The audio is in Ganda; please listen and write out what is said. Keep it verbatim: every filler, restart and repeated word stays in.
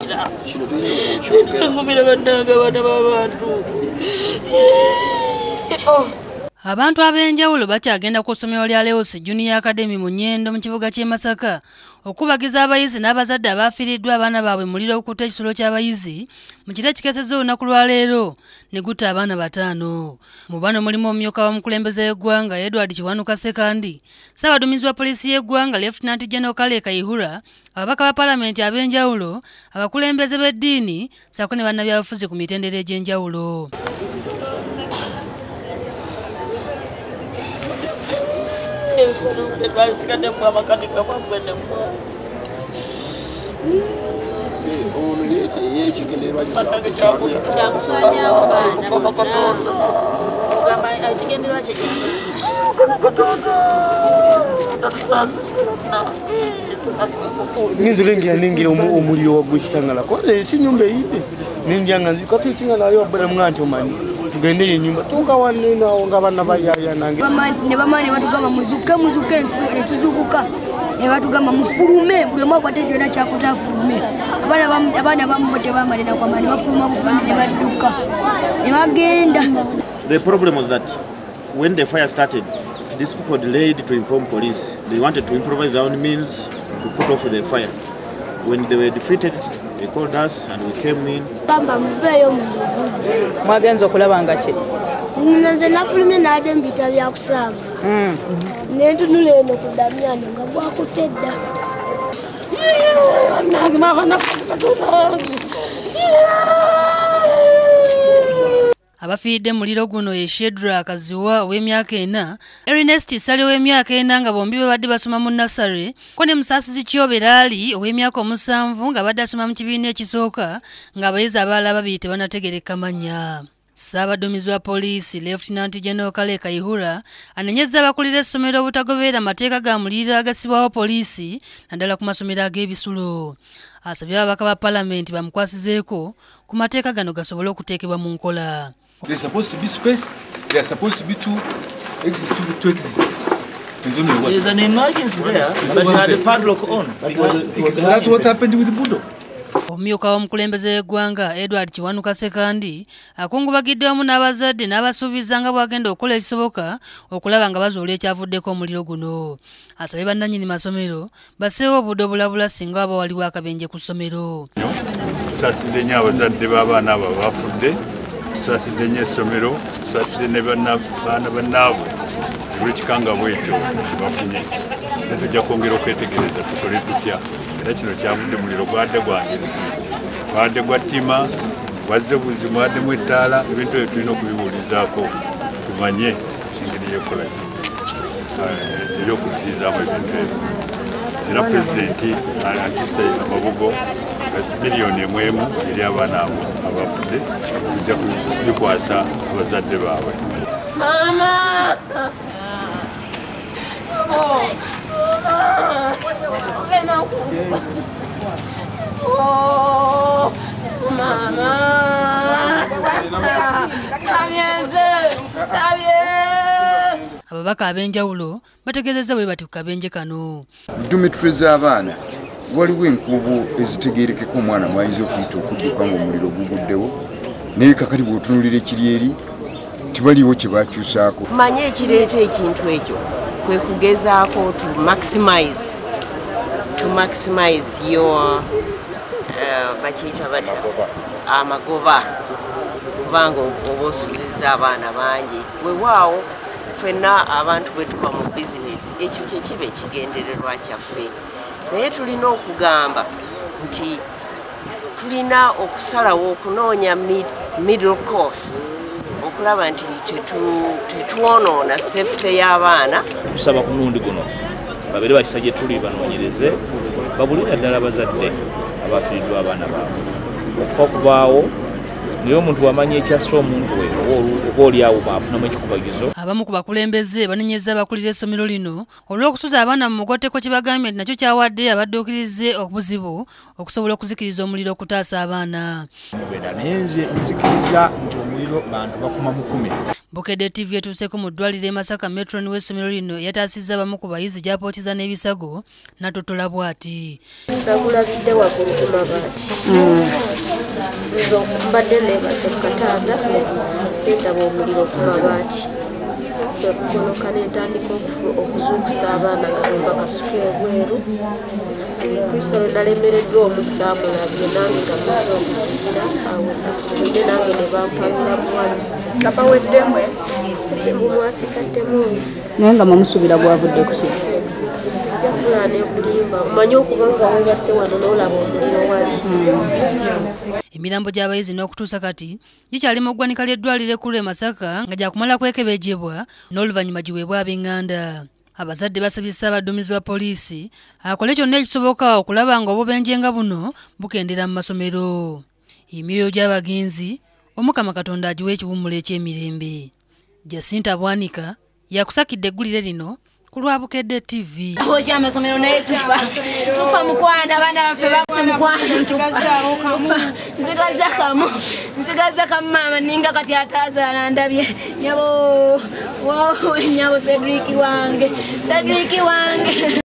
ngumira. Ngumira bandaga bana babantu. Oh. Abantu ab'enjawulo bakyagenda ku ssomero lya Leos Junior Academy mu Nnyendo mu kibuga ky'e Masaka okubagiza abayizi n'abazadde abaafiiriddwa abaana baabwe muliro okuta ekisolo ky'abayizi mu kiro ekikesezza olunaku lwa leero ne gutta abaana bataano. Mu bano mulimu omumyuka w'omukulembeze w'eggwanga Edward Kiwanuka Sekandi, Ssaabaduumizi wa poliisi y'eggwanga Lieutenant General Kale Kayihura, ababaka ba Paalamenti ab'enjawulo, abakulembeze b'eddiini ssaako ne bannabyabufuzi ku mitendera egy'enjawulo. Ninzulengira ningira omuliro wagwekitangala kwanza si nyumba eyidde nindyanga katutinga nayo wabula mwanti omanyi tugende enyumba tukawaninawo nga bana bayaya nange ne bamani batugamba muzuke muzuke ne tuzukuka ne batugamba mufulume buli omu akwate kyonna kyakuta afulume abaana bamu tebamalira kwamba ne bafuluma bufulume ne badduka ne bagenda. The problem was that when the fire started, these people delayed to inform police. They wanted to improvise their own means to put off the fire. When they were defeated, they called us and we came in. Mwagenza okulaba nga ki? Nze nafulumye n'adde mu bita bya kusaaga. Ne ntunula eno ku Damyano nga gwakutte dda. Abafiidde muliro guno ye Shedra Kaziwa ow'emyaka ena, Ernest Sali ow'emyaka ena nga bombi babadde basoma mu Nasare, ko ne Musaasizi Kyoberali ow'emyaka omusanvu nga badde asoma mu kibiina ekisooka ng'abayizi abalala babiri tebanategereka mannya. Ssaabaduumizi wa poliisi Lieutenant General Kale Kayihura anenyezza abakulira essomero obutagoberera mateeka ga muliro agasibwawo poliisi naddala ku masomero ag'ebisulo. Asabye ababaka ba Paalamenti bamukwasizeeko ku mateeka gano gasobole okuteekebwa mu nkola. There's supposed to be space. There are supposed to be two exits. Two, two exits. There's an emergency there, but you had a padlock on. That's what happened with the Budo. Omumyuka w'omukulembeze w'eggwanga Edward Kiwanuka Sekandi akungubagidde wamu n'abazadde n'abasuubiza nga bwagenda okukola ekisoboka okulaba nga bazuula ekyavuddeko omuliro guno. Asabye bannannyini masomero baseewo obudde obulabula singa waba waliwo akabenje ku ssomero. Tusaasidde nnyo abazadde b'abaana abo abafudde, tusaasidde nnyo essomero, tusaasidde ne baana bannaabwe olw'ekikanga bwekyo kyebafunye. Ne tujja kwongera okwetegereza tukole tutya. Era kino kyavudde muliro gwadde gwange gwadde gwa ttima gwazze buzi mwaddemu ettaala ebintu ebyo tulina okubibuulizaako tumanye engeri y'okukola ebyokuzizaamu ebintu ebyo. Era pulezidenti antise amabugo miliyoni emu emu eri abaana abo abafudde tujja kubikwasa abazadde baabwe. Oh, mama. Ababaka ab'enjawulo bategeezezza bwe bati ku kabenje kano. Dormitory z'abaana waliwo enkuubo ezitegeerekeko omwana mwayinza okuyita okudduka ng'omuliro guguddewo naye kakati bw'otunuulira ekiri eri tibaliwo kye bakyusaako. Manye ekireeta ekintu ekyo kwe kugezaako to maximize to maximize your bakiyita batya amagoba kubanga oba osuzizza abaana bangi weewaawo ffenna abantu bwe tuba mu bizinesi ekyo kye kiba ekigendererwa kyaffe naye tulina okugamba nti tulina okusalawo okunoonya middle course okulaba nti tetwonoona safety y'abaana. Tusaba ku mulundi guno babere bakisa gye tuli banoonyereze babulira ddala abazadde abafiiriddwa abaana baabwe okufa kubaawo naye omuntu wamanya ekyassa omuntu we oba oliawo baafunamu ekikubagizo. Abamu ku bakulembeze banenyezza abakulira essomero lino olw'okusuza abaana mu mugotteko kye bagambye nti nakyo kyawadde abadduukirize obuzibu okusobola okuzikiriza omuliro okutaasa abaana. Naye nze nzikiriza nti omuliro bantu bakuma mukumi. Bukedde T V etuuseko mu ddwaliro e Masaka Metron w'essomero lino yataasizza bamu ku bayizi gy'apookiza n'ebisago n'atotola bw'ati. Nagulabidde waggulu ku mabaati. Nzo mbadde neebase ku katanda nendaba omuliro ku mabaati. Kwekukonoka n'entandika okuzuukusa abaana nga bwe bakasuka ebweru. Kusalo nalemereddwa omusaamu nabyo nange nga mmaze okuziyira awo nafulumidde nange ne bampalula buwaluzi. Kapa weddemwe bumwasikaddemu. Naye nga mwamusuubira gwavudde ku ki? Sijja kulaana ebulimba omanye okuba nga webase wano n'olaba omuliro wali. Emirambo gy'abayizi n'okutuusa kati gikyali mu ggwanika ly'eddwaliro ekkulu e Masaka nga gyakumala kwekebejjebwa n'oluvannyuma giweebwa ab'enganda. Abazadde basabye Ssaabaduumizi wa poliisi akole kyonna ekisoboka okulaba nga obubenje nga buno bukendera mu masomero. Emyoyo gy'abagenzi Omukama Katonda agiwe ekiwummulo eky'emirembe. Jacinta Bwanika yakusakidde eggulire lino ku lwa Bukedde T V. Oja amasomero naye tufa tufa mukwano abaana baffe bakuze mukwano tufa nsigaza kamu nsigaza kamu maama ninga kati atazaala ndabye nyabo wo nyabo Cedric wange Cedric wange.